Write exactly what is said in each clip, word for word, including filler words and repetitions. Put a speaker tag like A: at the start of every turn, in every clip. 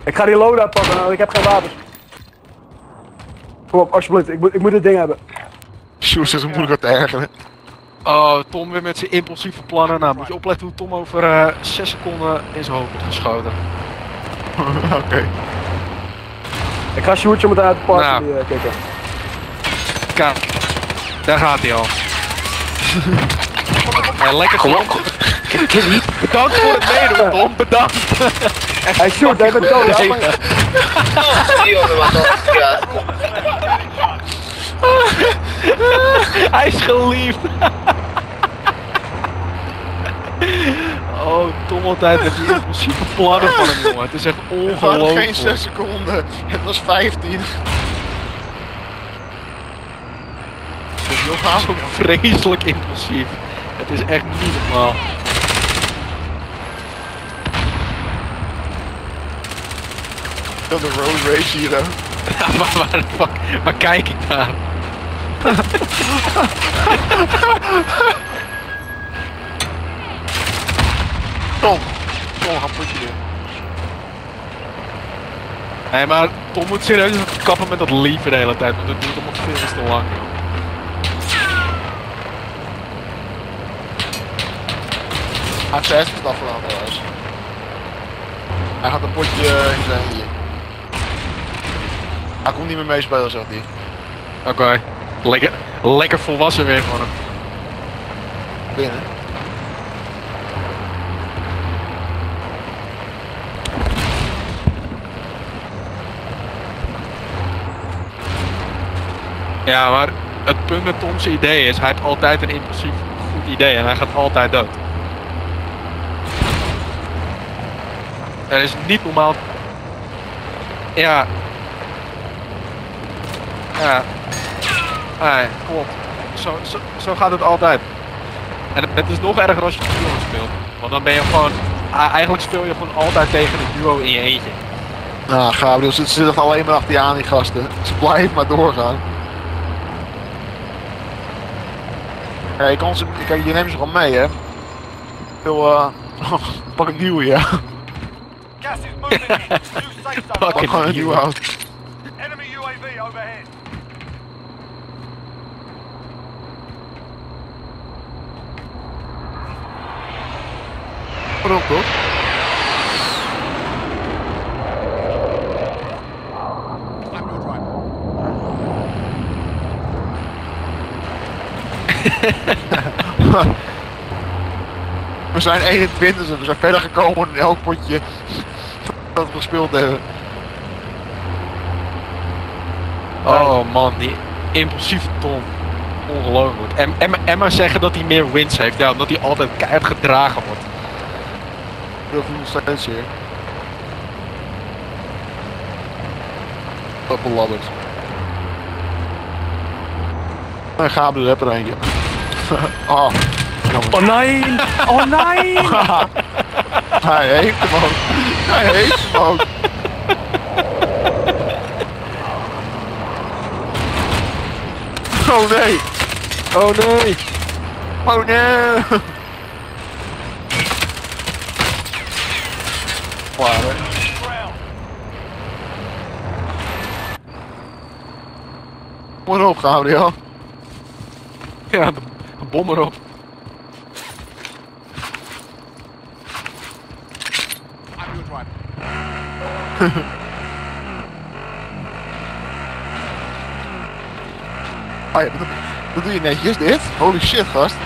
A: Ik ga die loadout pakken, nou, ik heb geen wapens. Kom op, alsjeblieft, ik moet, ik moet dit ding hebben.
B: Sjoerd is moeilijk wat te ergeren.
C: Oh, Tom weer met zijn impulsieve plannen. Nou, moet je opletten hoe Tom over uh, zes seconden in zijn hoofd wordt geschoten.
B: Oké. Okay.
A: Ik ga Sjoerdje meteen uit de party
C: Nou.
A: uh, kicken.
C: Kijk, daar gaat hij al. Ja, lekker gewoon. Bedankt voor het meedoen, Tom. Bedankt.
A: Hey Sjoerd, jij bent dood. Ja, maar...
C: Hij is geliefd. Oh, Tom altijd met die impulsieve plannen van hem, jongen. Het is echt
B: Het waren
C: ongelooflijk.
B: geen zes seconden, het was vijftien. Dus heel gaaf.
C: Zo vreselijk impulsief. Het is echt niet normaal.
B: Dat de road race hier, hè.
C: Ja, waar, waar, de fuck, waar kijk ik naar?
B: Tom, Tom, ga potje doen.
C: Nee, maar Tom moet serieus kappen met dat liever de hele tijd, want het duurt allemaal veel te lang, joh.
B: Hij heeft zijn hersens afgedaan trouwens. Hij gaat een potje in zijn hier. Hij komt niet meer meespelen, zegt hij.
C: Oké, okay. lekker, lekker volwassen weer van hem.
B: Binnen.
C: Ja, maar het punt met Tom's idee is, hij heeft altijd een impulsief goed idee en hij gaat altijd dood. Dat is niet normaal. Ja. Ja. Nee, klopt. Zo, zo, zo gaat het altijd. En het, het is nog erger als je een duo speelt. Want dan ben je gewoon, eigenlijk speel je gewoon altijd tegen een duo in je eentje.
B: Nou, Gabriel, ze zitten alleen maar achter je aan, die gasten. Ze blijven maar doorgaan. Ja, je, kan ze, kijk, je neemt ze gewoon mee, hè. Ik wil, uh, pak een nieuwe, ja.
D: Gas is moving in. New safe zone.
B: Pak gewoon een nieuwe auto.
D: Enemy U A V overhead.
B: Waarom toch?
D: I'm your driver.
B: We zijn eenentwintig, we zijn verder gekomen in elk potje dat we gespeeld hebben.
C: Oh man, die impulsieve Tom. Ongelooflijk. En, en, en maar zeggen dat hij meer wins heeft, ja, omdat hij altijd keihard gedragen wordt.
B: Heel veel nog steeds hier. Dat belabberd. En Gabriel heb er eentje. Ah,
A: Oh nee! Oh nee!
B: hij heeft hem ook. Hij heeft hem ook. Oh nee!
C: Oh nee!
B: Oh nee! Klaar hè?
D: Ground.
B: Kom maar op Gabriel.
C: Ja, de, de bom erop.
D: I'm your driver.
B: Ah ja, dat, dat doe je netjes dit. Holy shit gast.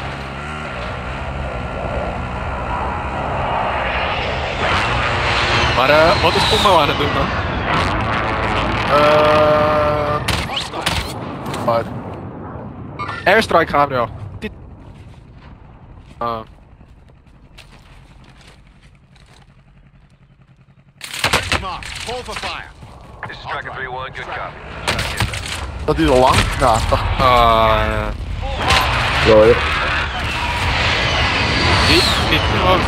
C: Maar uh, wat is Tom nou aan het doen dan?
B: Eh. Maar.
C: Airstrike, Gabriel. Dit. Uh.
D: Mark, call for fire.
E: This is Tracker three one, good copy.
B: Dat duurt al lang. Nou, wacht.
C: Ah, ja.
A: Zo, hè.
C: Niet, niet gewoon.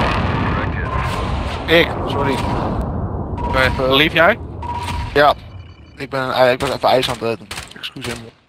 B: Ik, sorry.
C: Okay, lief jij?
B: Ja. Ik ben, ik ben even ijs aan het eten. Excuseer me.